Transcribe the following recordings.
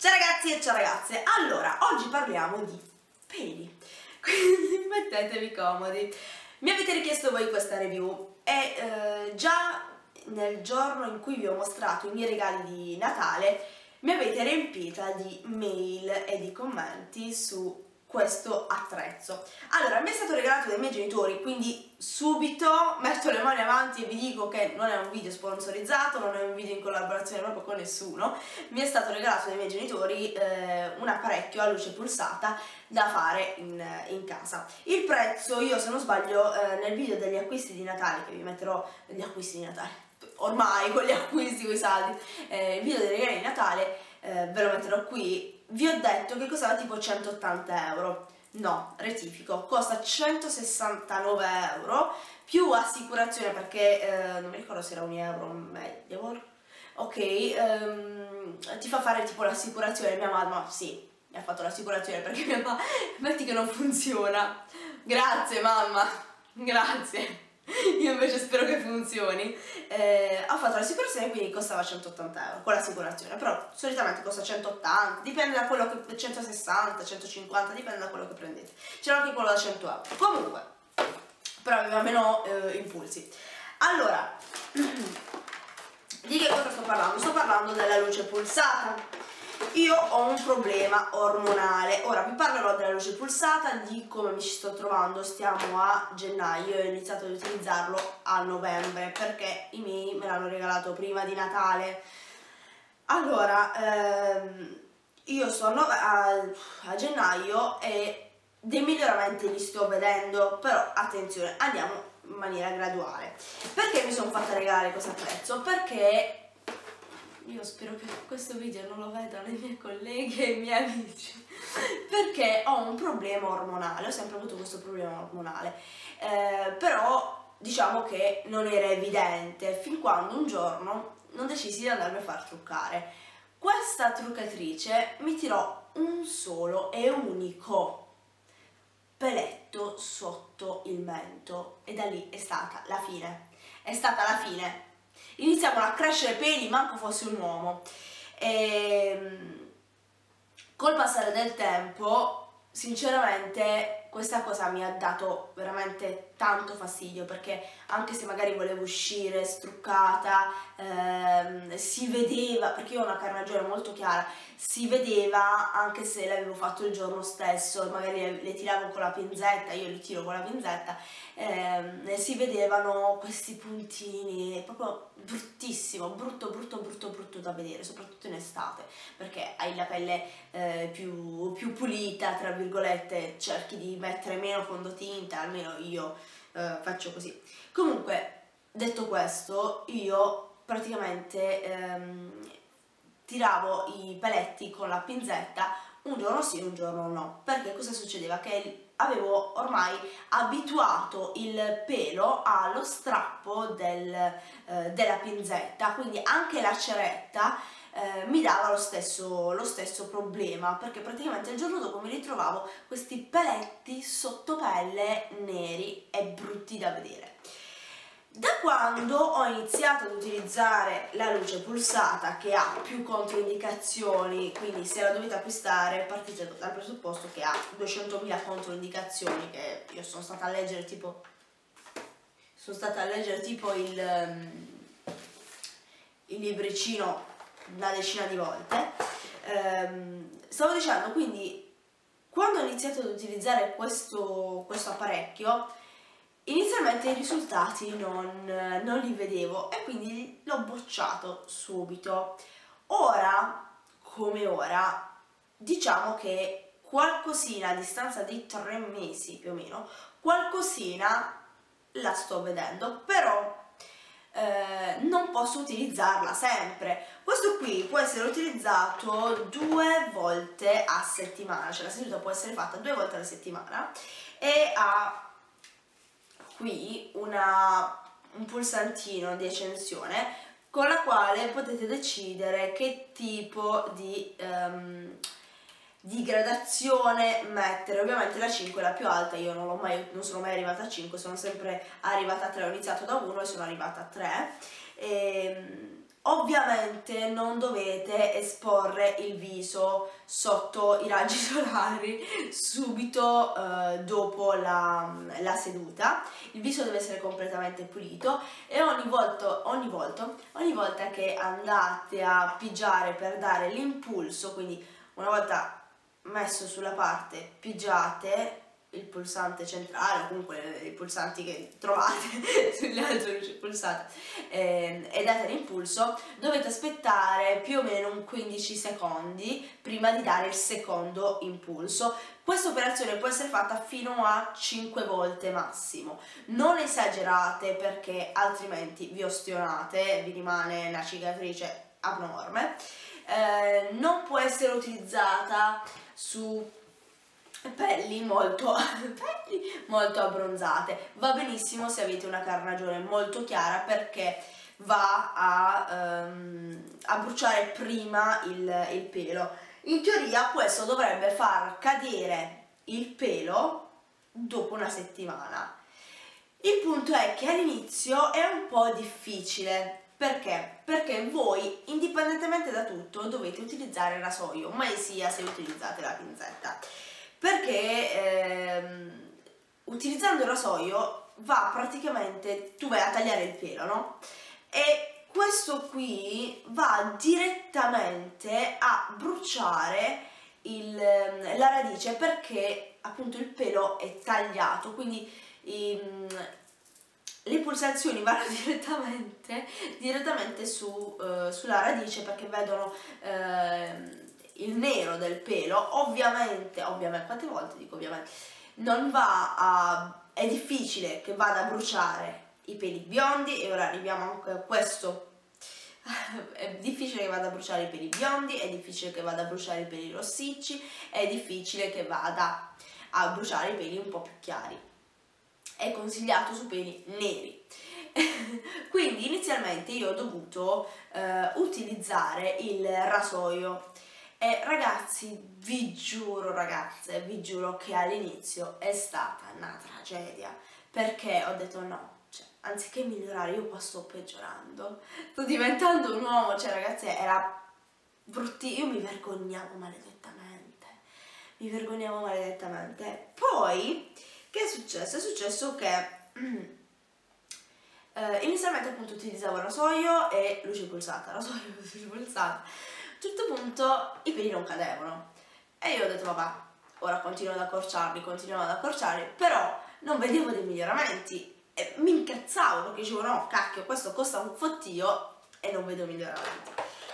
Ciao ragazzi e ciao ragazze, allora oggi parliamo di peli, quindi mettetevi comodi. Mi avete richiesto voi questa review e già nel giorno in cui vi ho mostrato i miei regali di Natale mi avete riempita di mail e di commenti su questo attrezzo. Allora, mi è stato regalato dai miei genitori, quindi subito metto le mani avanti e vi dico che non è un video sponsorizzato, non è un video in collaborazione proprio con nessuno. Mi è stato regalato dai miei genitori un apparecchio a luce pulsata da fare in casa. Il prezzo, io se non sbaglio nel video degli acquisti di Natale, che vi metterò degli acquisti di Natale, ormai con gli acquisti, con i saldi, il video dei regali di Natale ve lo metterò qui. Vi ho detto che costava tipo 180 euro. No, rettifico, costa 169 euro più assicurazione, perché non mi ricordo se era un euro medio. Ok, ti fa fare tipo l'assicurazione. Mia mamma, sì, mi ha fatto l'assicurazione perché mia mamma, metti che non funziona. Grazie mamma, grazie. Io invece spero che funzioni. Ho fatto l'assicurazione, quindi costava 180 euro con l'assicurazione, però solitamente costa 180, dipende da quello che, 160, 150, dipende da quello che prendete. C'era anche quello da 100 euro. Comunque, però aveva meno impulsi. Allora, di che cosa sto parlando? Sto parlando della luce pulsata. Io ho un problema ormonale. Ora vi parlerò della luce pulsata, di come mi ci sto trovando. Stiamo a gennaio e ho iniziato ad utilizzarlo a novembre perché i miei me l'hanno regalato prima di Natale. Allora, io sono a gennaio e dei miglioramenti li sto vedendo, però attenzione, andiamo in maniera graduale. Perché mi sono fatta regalare questo attrezzo? Perché io spero che questo video non lo vedano i miei colleghi e i miei amici, perché ho un problema ormonale, ho sempre avuto questo problema ormonale, però diciamo che non era evidente fin quando un giorno non decisi di andarmi a far truccare. Questa truccatrice mi tirò un solo e unico peletto sotto il mento e da lì è stata la fine, è stata la fine. Iniziavano a crescere peli, manco fossi un uomo. Col passare del tempo, sinceramente, questa cosa mi ha dato veramente tanto fastidio, perché anche se magari volevo uscire struccata, si vedeva, perché io ho una carnagione molto chiara, si vedeva anche se l'avevo fatto il giorno stesso, magari le tiravo con la pinzetta, io li tiro con la pinzetta, si vedevano questi puntini, proprio bruttissimo, brutto da vedere, soprattutto in estate, perché hai la pelle più pulita, tra virgolette, cerchi di mettere meno fondotinta, almeno io faccio così. Comunque, detto questo, io praticamente tiravo i peletti con la pinzetta un giorno sì, un giorno no, perché cosa succedeva? Che avevo ormai abituato il pelo allo strappo della pinzetta, quindi anche la ceretta mi dava lo stesso problema, perché praticamente il giorno dopo mi ritrovavo questi peletti sotto pelle neri e brutti da vedere. Da quando ho iniziato ad utilizzare la luce pulsata, che ha più controindicazioni, quindi se la dovete acquistare partite dal presupposto che ha 200.000 controindicazioni, che io sono stata a leggere tipo il libricino una decina di volte. Stavo dicendo, quindi quando ho iniziato ad utilizzare questo apparecchio, inizialmente i risultati non li vedevo e quindi l'ho bocciato subito. Ora, come ora, diciamo che qualcosina, a distanza di 3 mesi più o meno, qualcosina la sto vedendo, però non posso utilizzarla sempre. Questo qui può essere utilizzato 2 volte a settimana, cioè la seduta può essere fatta 2 volte alla settimana e ha qui un pulsantino di accensione con la quale potete decidere che tipo di gradazione mettere. Ovviamente la 5 è la più alta, io non sono mai arrivata a 5, sono sempre arrivata a 3, ho iniziato da 1 e sono arrivata a 3. Ovviamente non dovete esporre il viso sotto i raggi solari subito dopo la seduta. Il viso deve essere completamente pulito e ogni volta che andate a pigiare per dare l'impulso, quindi una volta messo sulla parte, pigiate il pulsante centrale o comunque i pulsanti che trovate sulle altre luci pulsate e date l'impulso, dovete aspettare più o meno un 15 secondi prima di dare il secondo impulso. Questa operazione può essere fatta fino a 5 volte massimo, non esagerate perché altrimenti vi ostionate, vi rimane una cicatrice abnorme. Non può essere utilizzata su pelli molto abbronzate. Va benissimo se avete una carnagione molto chiara perché va a bruciare prima il pelo. In teoria questo dovrebbe far cadere il pelo dopo una settimana. Il punto è che all'inizio è un po' difficile. Perché? Perché voi, indipendentemente da tutto, dovete utilizzare il rasoio, mai sia se utilizzate la pinzetta. Perché utilizzando il rasoio va praticamente, tu vai a tagliare il pelo, no? E questo qui va direttamente a bruciare la radice perché appunto il pelo è tagliato, quindi le pulsazioni vanno direttamente sulla radice perché vedono il nero del pelo. Ovviamente, quante volte dico ovviamente, non va è difficile che vada a bruciare i peli biondi e ora arriviamo anche a questo. È difficile che vada a bruciare i peli biondi, è difficile che vada a bruciare i peli rossicci, è difficile che vada a bruciare i peli un po' più chiari. È consigliato su peli neri. Quindi inizialmente io ho dovuto utilizzare il rasoio e ragazzi, vi giuro ragazze, vi giuro che all'inizio è stata una tragedia perché ho detto no, cioè, anziché migliorare io qua sto peggiorando, sto diventando un uomo, cioè ragazze era bruttissimo, io mi vergognavo maledettamente. Poi che è successo? È successo che inizialmente appunto utilizzavo il rasoio e luce pulsata, rasoio e luce pulsata. A un certo punto i peli non cadevano e io ho detto vabbè, ora continuo ad accorciarli, però non vedevo dei miglioramenti e mi incazzavo perché dicevo no, cacchio, questo costa un fottio e non vedo miglioramenti.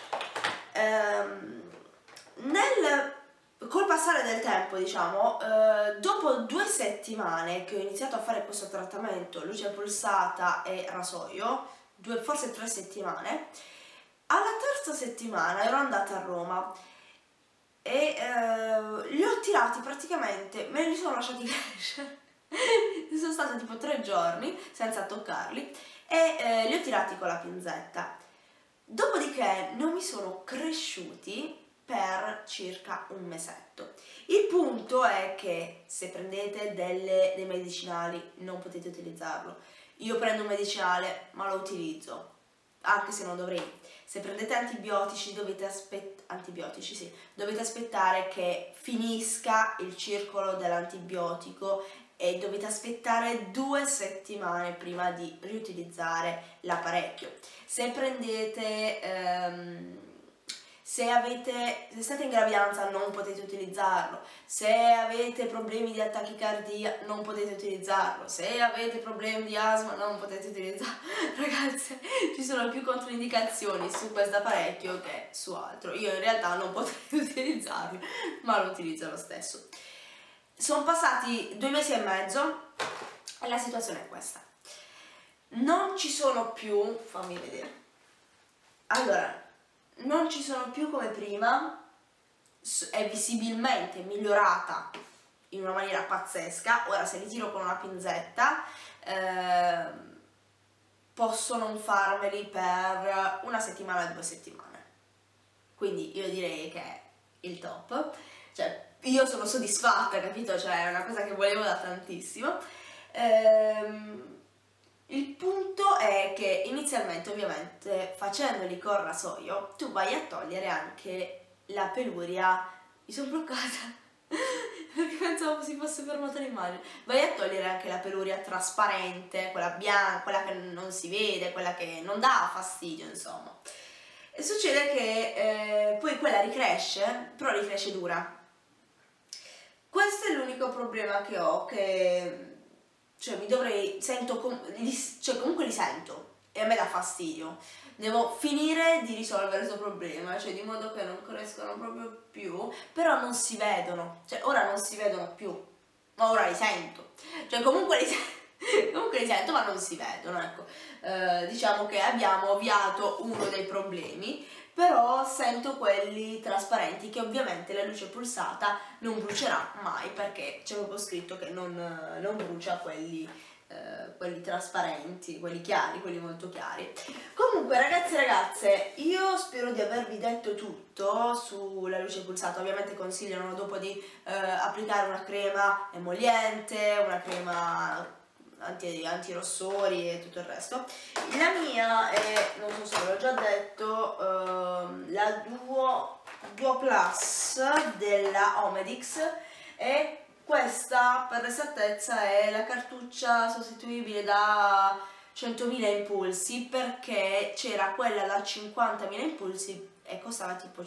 Col passare del tempo, diciamo, dopo 2 settimane che ho iniziato a fare questo trattamento, luce pulsata e rasoio, forse 3 settimane, alla terza settimana ero andata a Roma e li ho tirati praticamente, me li sono lasciati crescere, sono stata tipo 3 giorni senza toccarli e li ho tirati con la pinzetta. Dopodiché non mi sono cresciuti per circa un mesetto. Il punto è che se prendete dei medicinali non potete utilizzarlo. Io prendo un medicinale ma lo utilizzo, anche se non dovrei. Se prendete antibiotici dovete aspettare che finisca il circolo dell'antibiotico e dovete aspettare 2 settimane prima di riutilizzare l'apparecchio. Se prendete se state in gravidanza non potete utilizzarlo, se avete problemi di tachicardia non potete utilizzarlo, se avete problemi di asma non potete utilizzarlo. Ragazze, ci sono più controindicazioni su questo apparecchio che su altro. Io in realtà non potrei utilizzarlo, ma lo utilizzo lo stesso. Sono passati 2 mesi e mezzo e la situazione è questa. Non ci sono più, fammi vedere. Allora, non ci sono più come prima, è visibilmente migliorata in una maniera pazzesca. Ora se li tiro con una pinzetta posso non farmeli per 1 settimana e 2 settimane, quindi io direi che è il top, cioè io sono soddisfatta, capito? Cioè è una cosa che volevo da tantissimo. Il punto è che inizialmente, ovviamente, facendoli con rasoio, tu vai a togliere anche la peluria. Mi sono bloccata perché pensavo si fosse fermata l'immagine. Vai a togliere anche la peluria trasparente, quella bianca, quella che non si vede, quella che non dà fastidio, insomma. E succede che poi quella ricresce, però ricresce dura. Questo è l'unico problema che ho, che cioè comunque li sento e a me dà fastidio. Devo finire di risolvere questo problema, cioè di modo che non crescono proprio più, però non si vedono, cioè ora non si vedono più, ma ora li sento, cioè comunque li sento ma non si vedono, ecco. Diciamo che abbiamo ovviato uno dei problemi, però sento quelli trasparenti che ovviamente la luce pulsata non brucerà mai, perché c'è proprio scritto che non brucia quelli trasparenti, quelli chiari, quelli molto chiari. Comunque ragazzi e ragazze, io spero di avervi detto tutto sulla luce pulsata. Ovviamente consigliano dopo di applicare una crema emoliente, una crema antirossori e tutto il resto. La mia è, non so se ve l'ho già detto, la Duo Plus della Omedix, e questa per l'esattezza è la cartuccia sostituibile da 100.000 impulsi, perché c'era quella da 50.000 impulsi e costava tipo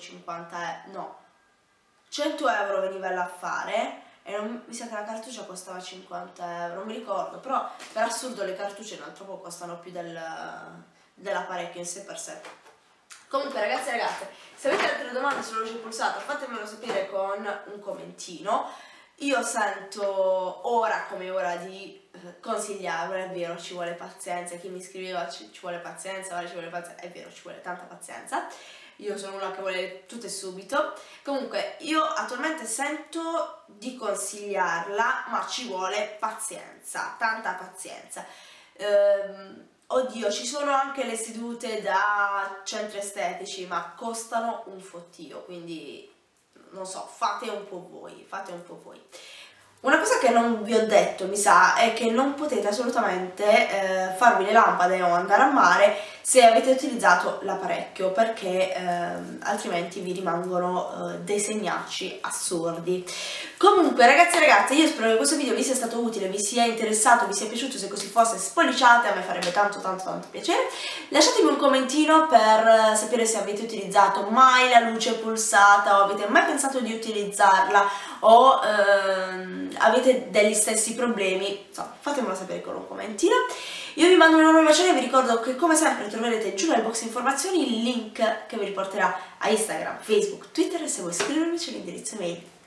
100 euro veniva là a fare. E mi sa che la cartuccia costava 50 euro, non mi ricordo, però per assurdo le cartucce non troppo costano più dell'apparecchio in sé per sé. Comunque ragazzi e ragazze, se avete altre domande sulla luce pulsata fatemelo sapere con un commentino. Io sento ora come ora di consigliarvelo, è vero, ci vuole pazienza. Chi mi scriveva ci vuole pazienza, ora ci vuole pazienza, è vero, ci vuole tanta pazienza. Io sono una che vuole tutto e subito. Comunque io attualmente sento di consigliarla, ma ci vuole pazienza, tanta pazienza. Oddio, ci sono anche le sedute da centri estetici, ma costano un fottio, quindi non so, fate un po' voi, fate un po' voi. Una cosa che non vi ho detto, mi sa, è che non potete assolutamente farvi le lampade o andare a mare se avete utilizzato l'apparecchio, perché altrimenti vi rimangono dei segnacci assurdi. Comunque ragazzi e ragazze, io spero che questo video vi sia stato utile, vi sia interessato, vi sia piaciuto. Se così fosse spolliciate, a me farebbe tanto piacere. Lasciatemi un commentino per sapere se avete utilizzato mai la luce pulsata o avete mai pensato di utilizzarla, o avete degli stessi problemi. Insomma, fatemelo sapere con un commentino. Io vi mando un enorme bacione e vi ricordo che come sempre troverete giù nel box informazioni il link che vi riporterà a Instagram, Facebook, Twitter, e se vuoi scrivermi c'è l'indirizzo mail.